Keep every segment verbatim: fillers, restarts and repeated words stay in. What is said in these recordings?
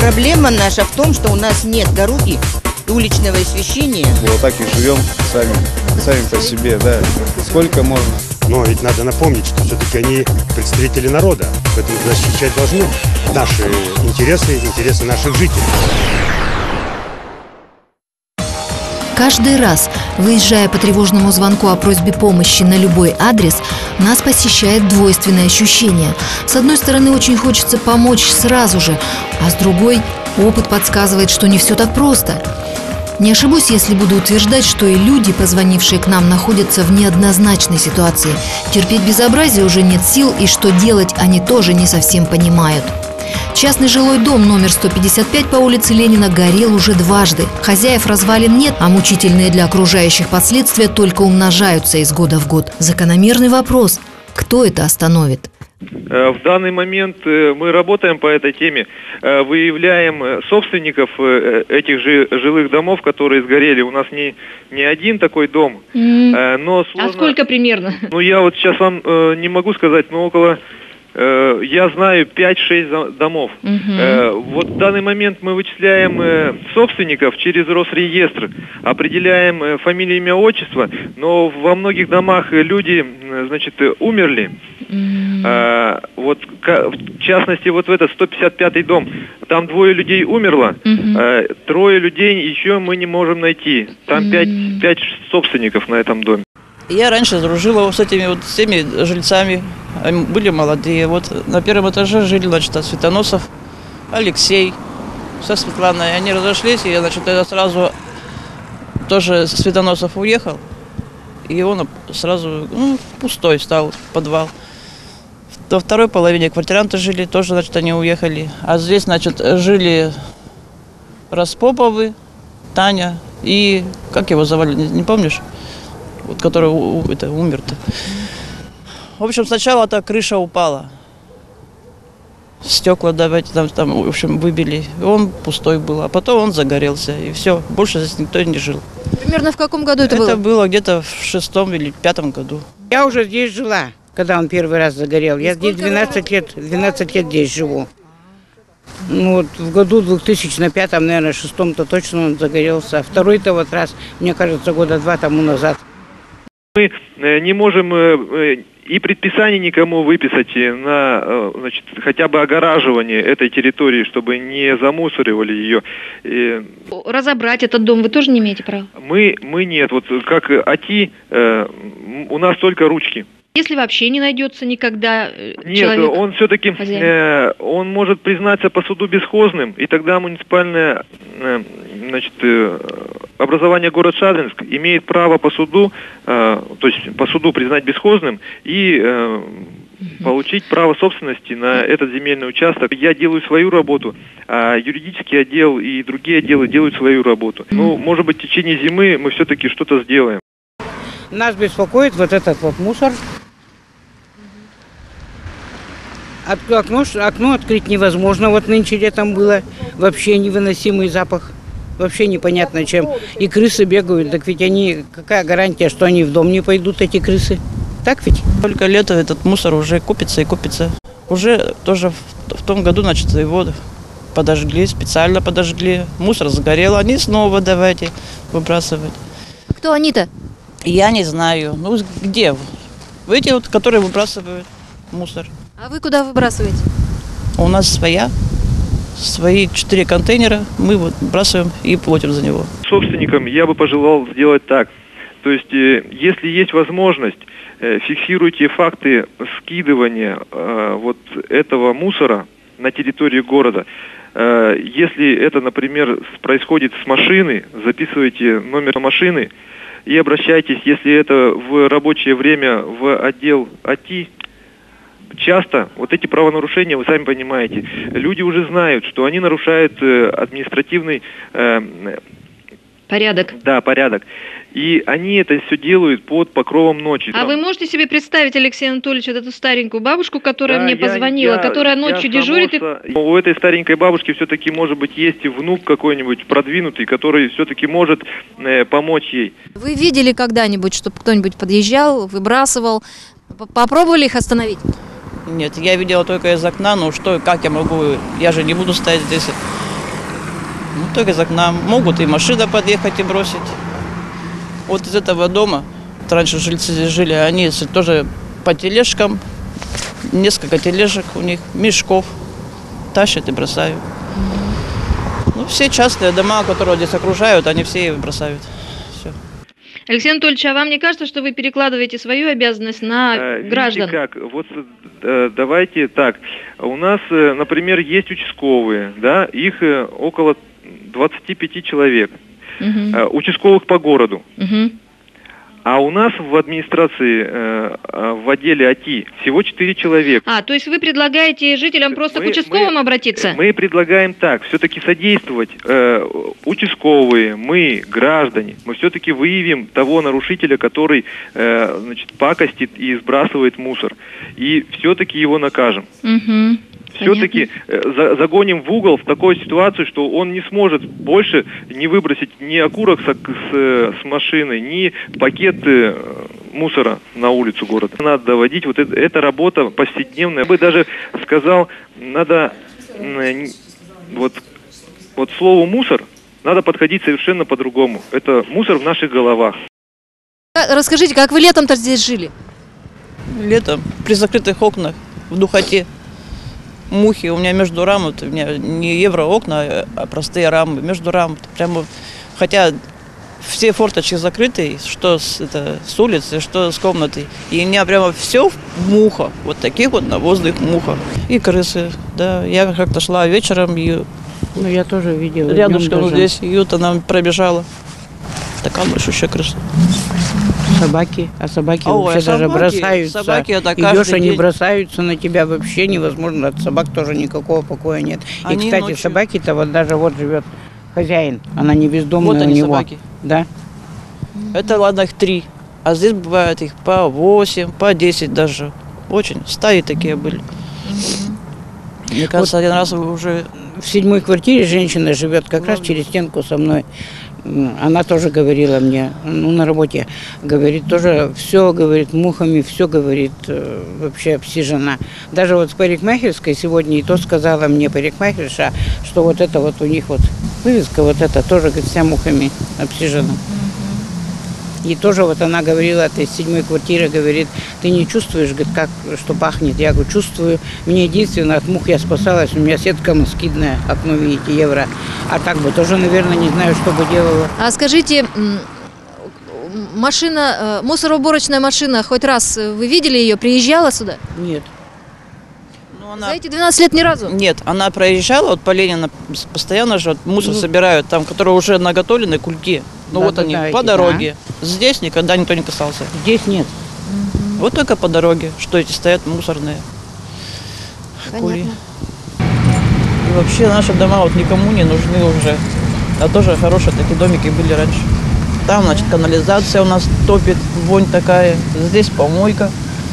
Проблема наша в том, что у нас нет дороги, уличного освещения. Вот так и живем сами, сами по себе, да. Сколько можно? Но ведь надо напомнить, что все-таки они представители народа, поэтому защищать должны наши интересы, интересы наших жителей. Каждый раз, выезжая по тревожному звонку о просьбе помощи на любой адрес, нас посещает двойственное ощущение. С одной стороны, очень хочется помочь сразу же, а с другой, опыт подсказывает, что не все так просто. Не ошибусь, если буду утверждать, что и люди, позвонившие к нам, находятся в неоднозначной ситуации. Терпеть безобразие уже нет сил, и что делать они тоже не совсем понимают. Частный жилой дом номер сто пятьдесят пять по улице Ленина горел уже дважды. Хозяев развалин нет, а мучительные для окружающих последствия только умножаются из года в год. Закономерный вопрос – кто это остановит? В данный момент мы работаем по этой теме, выявляем собственников этих же жилых домов, которые сгорели. У нас не, не один такой дом, mm. но сложно... А сколько примерно? Ну, я вот сейчас вам не могу сказать, но около... Я знаю пять-шесть домов. Uh-huh. Вот в данный момент мы вычисляем собственников через Росреестр, определяем фамилию, имя, отчество, но во многих домах люди, значит, умерли. Uh-huh. Вот в частности, вот в этот сто пятьдесят пятый дом, там двое людей умерло, uh-huh. трое людей еще мы не можем найти. Там пять, uh-huh. пять собственников на этом доме. Я раньше дружила с этими вот всеми жильцами, они были молодые. Вот на первом этаже жили, значит, Светоносов, Алексей со Светланой. Они разошлись, и, значит, я сразу тоже Светоносов уехал, и он сразу, ну, пустой стал подвал. Во второй половине квартиранты жили, тоже, значит, они уехали. А здесь, значит, жили Распоповы, Таня и, как его звали, не, не помнишь? Вот, который это, умер-то. В общем, сначала-то крыша упала. Стекла давайте там, там, в общем, выбили. И он пустой был. А потом он загорелся. И все. Больше здесь никто не жил. Примерно в каком году это, это было? Это было где-то в шестом или пятом году. Я уже здесь жила, когда он первый раз загорел. Я здесь двенадцать лет, двенадцать лет здесь живу. Ну вот в году двухтысячном пятом, наверное, шестом-то точно он загорелся. А второй-то вот раз, мне кажется, года два тому назад. Мы не можем и предписаний никому выписать на, значит, хотя бы огораживание этой территории, чтобы не замусоривали ее. Разобрать этот дом вы тоже не имеете права? Мы, мы нет. Вот как АТИ, у нас только ручки. Если вообще не найдется никогда Нет, человек, он все-таки, э, он может признаться по суду бесхозным, и тогда муниципальное э, значит, э, образование город Шадринск имеет право по суду, э, то есть по суду признать бесхозным и э, угу. получить право собственности на этот земельный участок. Я делаю свою работу, а юридический отдел и другие отделы делают свою работу. Угу. Ну, может быть, в течение зимы мы все-таки что-то сделаем. Нас беспокоит вот этот вот мусор. Окно, окно открыть невозможно. Вот нынче летом было вообще невыносимый запах. Вообще непонятно чем. И крысы бегают. Так ведь они, какая гарантия, что они в дом не пойдут, эти крысы? Так ведь? Только лето этот мусор уже купится и купится. Уже тоже в, в том году, значит, его подожгли, специально подожгли. Мусор сгорел, они снова давайте выбрасывать. Кто они-то? Я не знаю. Ну, где? Эти вот, которые выбрасывают мусор. А вы куда выбрасываете? У нас своя. Свои четыре контейнера. Мы вот выбрасываем и платим за него. Собственникам я бы пожелал сделать так. То есть, э, если есть возможность, э, фиксируйте факты скидывания э, вот этого мусора на территории города. Э, если это, например, происходит с машины, записывайте номер машины и обращайтесь, если это в рабочее время, в отдел АТИ. Часто вот эти правонарушения, вы сами понимаете, люди уже знают, что они нарушают э, административный э, порядок. Да, порядок. И они это все делают под покровом ночи. А Там... вы можете себе представить, Алексей Анатольевич, вот эту старенькую бабушку, которая да, мне я, позвонила, я, которая ночью я дежурит? И... У этой старенькой бабушки все-таки, может быть, есть внук какой-нибудь продвинутый, который все-таки может э, помочь ей. Вы видели когда-нибудь, чтобы кто-нибудь подъезжал, выбрасывал? Попробовали их остановить? Нет, я видела только из окна, ну что, как я могу, я же не буду стоять здесь Ну, только из окна. Могут и машина подъехать и бросить. Вот из этого дома, раньше жильцы здесь жили, они тоже по тележкам, несколько тележек у них, мешков, тащат и бросают. Ну, все частные дома, которые здесь окружают, они все и бросают. Все. Алексей Анатольевич, а вам не кажется, что вы перекладываете свою обязанность на Э, граждан? Видите как, вот э, давайте так, у нас, э, например, есть участковые, да, их э, около двадцати пяти человек, Мгм. э, участковых по городу. Мгм. А у нас в администрации, э, э, в отделе АТИ всего четыре человека. А, то есть вы предлагаете жителям просто Мы- к участковым мы- обратиться? Мы предлагаем так, все-таки содействовать э, участковые, мы, граждане, мы все-таки выявим того нарушителя, который э, значит, пакостит и сбрасывает мусор. И все-таки его накажем. Мгм. Все-таки э, за- загоним в угол в такую ситуацию, что он не сможет больше не выбросить ни окурок с, ок- с, э, с машины, ни пакет э, мусора на улицу города. Надо доводить, вот это, эта работа повседневная. Я бы даже сказал, надо м, не- вот, вот слову «мусор» надо подходить совершенно по-другому. Это мусор в наших головах. А, Расскажите, как вы летом-то здесь жили? Летом при закрытых окнах, в духоте. Мухи у меня между рам, вот у меня не евроокна, а простые рамы, между рам. Прямо, хотя все форточки закрыты, что с, это, с улицы, что с комнаты. И у меня прямо все в мухах, вот таких вот навозных мухах. И крысы, да. Я как-то шла вечером, и Ну, я тоже видела. рядышком днем вот даже. здесь, и вот она пробежала. Такая большущая крыса. Собаки, а собаки Ой, вообще даже собаки- бросаются. собаки это Идешь, каждый они день. бросаются на тебя, вообще невозможно. От собак тоже никакого покоя нет. И, Они кстати, ночью- собаки-то вот даже вот живет хозяин, она не бездомная Вот у они, него. собаки. Да? Это ладно их три, а здесь бывает их по восемь, по десять даже. Очень стаи такие были. Мне кажется, один раз уже... В седьмой квартире женщина живет как раз через стенку со мной. М, Она тоже говорила мне, ну, на работе, говорит, тоже все, говорит, мухами, все, говорит, э, вообще обсижена. Даже вот с парикмахерской сегодня и то сказала мне парикмахерша, что вот это вот у них вот вывеска, вот это тоже, говорит, вся мухами обсижена. И тоже вот она говорила, ты из седьмой квартиры, говорит, ты не чувствуешь, говорит, как, что пахнет? Я говорю, чувствую. Мне единственное, от мух я спасалась, у меня сетка москитная, окно, видите, евро. А так бы тоже, наверное, не знаю, что бы делала. А скажите, м, машина, э, мусороуборочная машина, хоть раз э, вы видели ее, приезжала сюда? Нет. Ну, За она... эти двенадцать лет ни разу? Нет, она проезжала, вот по Ленина постоянно же вот мусор Ну. собирают, там, которые уже наготовлены кульки. Ну Да, вот да, они, да, по эти, дороге. Здесь никогда никто не касался. Здесь нет. Вот только по дороге, что эти стоят мусорные. Кури. И вообще наши дома вот никому не нужны уже. А тоже хорошие такие домики были раньше. Там, значит, канализация у нас топит, вонь такая. Здесь помойка.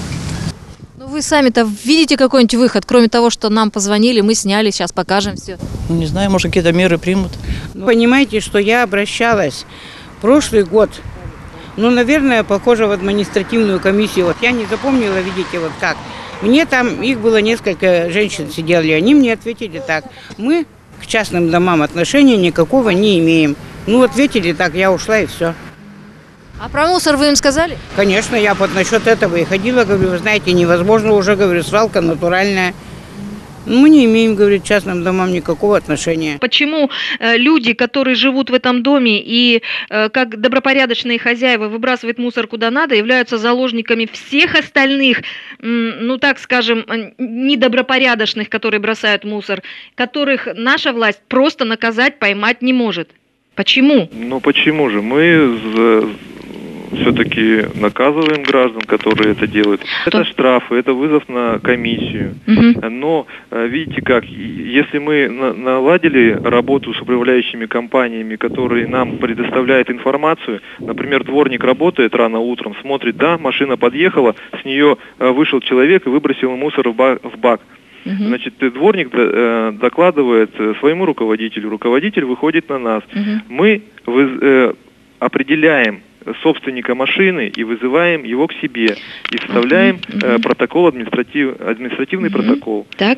Ну вы сами-то видите какой-нибудь выход, кроме того, что нам позвонили, мы сняли, сейчас покажем все. Ну, не знаю, может, какие-то меры примут. Ну, понимаете, что я обращалась прошлый год, ну, наверное, похоже в административную комиссию. Вот я не запомнила, видите, вот как. Мне там, их было несколько женщин сидели, они мне ответили так. Мы к частным домам отношения никакого не имеем. Ну, ответили так, я ушла и все. А про мусор вы им сказали? Конечно, я вот насчет этого и ходила, говорю, вы знаете, невозможно уже, говорю, свалка натуральная. Мы не имеем, говорит, к частным домам никакого отношения. Почему э, люди, которые живут в этом доме и э, как добропорядочные хозяева выбрасывают мусор куда надо, являются заложниками всех остальных, м, ну так скажем, э, недобропорядочных, которые бросают мусор, которых наша власть просто наказать, поймать не может? Почему? Ну почему же? Мы все-таки наказываем граждан, которые это делают. Это штрафы, это вызов на комиссию. Мгм. Но э, видите как, и- если мы на- наладили работу с управляющими компаниями, которые нам предоставляют информацию, например, дворник работает рано утром, смотрит, да, машина подъехала, с нее э, вышел человек и выбросил мусор в ба- в бак. Мгм. Значит, э, дворник э, докладывает э, своему руководителю, руководитель выходит на нас. Мгм. Мы выз- э, определяем собственника машины и вызываем его к себе и составляем Мгм. э, протокол административ, административный Мгм. протокол. Так?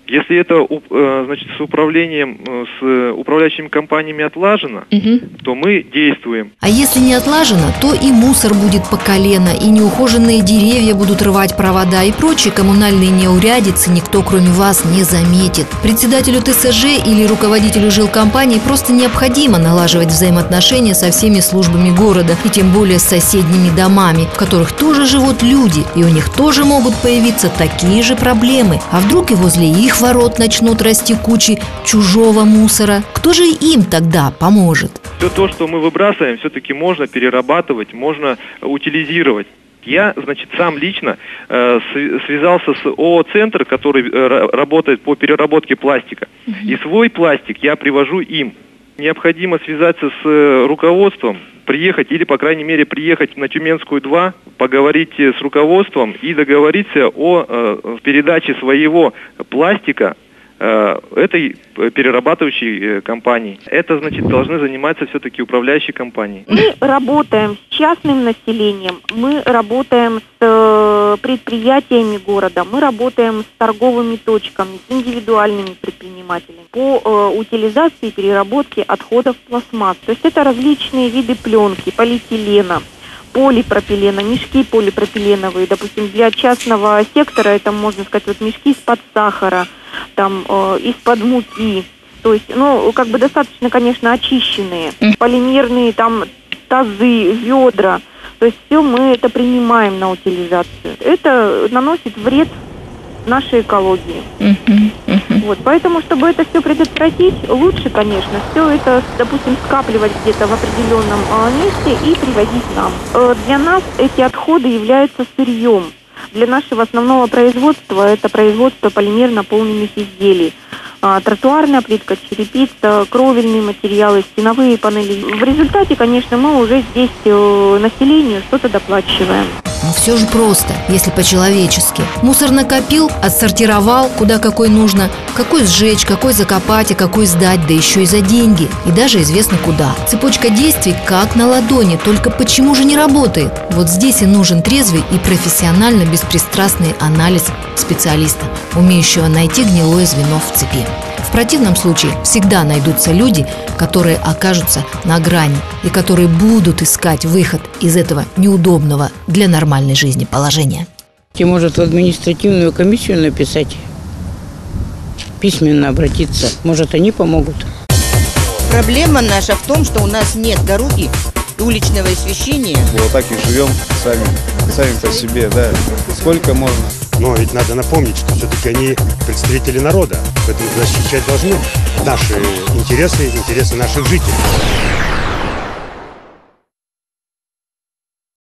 Если это э, значит, с управлением, э, с управляющими компаниями отлажено, Мгм. то мы действуем. А если не отлажено, то и мусор будет по колено, и неухоженные деревья будут рвать провода, и прочие коммунальные неурядицы никто, кроме вас, не заметит. Председателю ТСЖ или руководителю жилкомпании просто необходимо налаживать взаимоотношения со всеми службами города, и тем более с соседними домами, в которых тоже живут люди, и у них тоже могут появиться такие же проблемы. А вдруг и возле их ворот начнут расти кучи чужого мусора? Кто же им тогда поможет? Все то, что мы выбрасываем, все-таки можно перерабатывать, можно утилизировать. Я, значит, сам лично э, связался с ООО «Центр», который э, работает по переработке пластика. И свой пластик я привожу им. Необходимо связаться с э, руководством, приехать или, по крайней мере, приехать на Тюменскую два, поговорить с руководством и договориться о э, передаче своего пластика э, этой перерабатывающей э, компании. Это, значит, должны заниматься все-таки управляющие компании. Мы работаем с частным населением, мы работаем с э, предприятиями города, мы работаем с торговыми точками, с индивидуальными предпринимателями по э, утилизации и переработке отходов пластмасс. То есть это различные виды пленки, полиэтилена, полипропилена, мешки полипропиленовые, допустим, для частного сектора это, можно сказать, вот мешки из-под сахара, там, э, из-под муки, то есть, ну, как бы достаточно, конечно, очищенные, полимерные, там, тазы, ведра, то есть все мы это принимаем на утилизацию. Это наносит вред нашей экологии. Мгм. Мгм. Вот, поэтому, чтобы это все предотвратить, лучше, конечно, все это, допустим, скапливать где-то в определенном э, месте и привозить нам. Э, для нас эти отходы являются сырьем. Для нашего основного производства это производство полимерно-наполненных изделий. А, тротуарная плитка, черепица, кровельные материалы, стеновые панели. В результате, конечно, мы уже здесь э, населению что-то доплачиваем. Но все же просто, если по-человечески. Мусор накопил, отсортировал, куда какой нужно, какой сжечь, какой закопать, а какой сдать, да еще и за деньги. И даже известно куда. Цепочка действий как на ладони, только почему же не работает? Вот здесь и нужен трезвый и профессионально беспристрастный анализ специалиста, умеющего найти гнилое звено в цепи. В противном случае всегда найдутся люди, которые окажутся на грани и которые будут искать выход из этого неудобного для нормальной жизни положения. Может, в административную комиссию написать, письменно обратиться. Может, они помогут. Проблема наша в том, что у нас нет дороги и уличного освещения. Вот так и живем сами, сами по себе, да. Сколько можно? Но ведь надо напомнить, что все-таки они представители народа, поэтому защищать должны наши интересы, интересы наших жителей.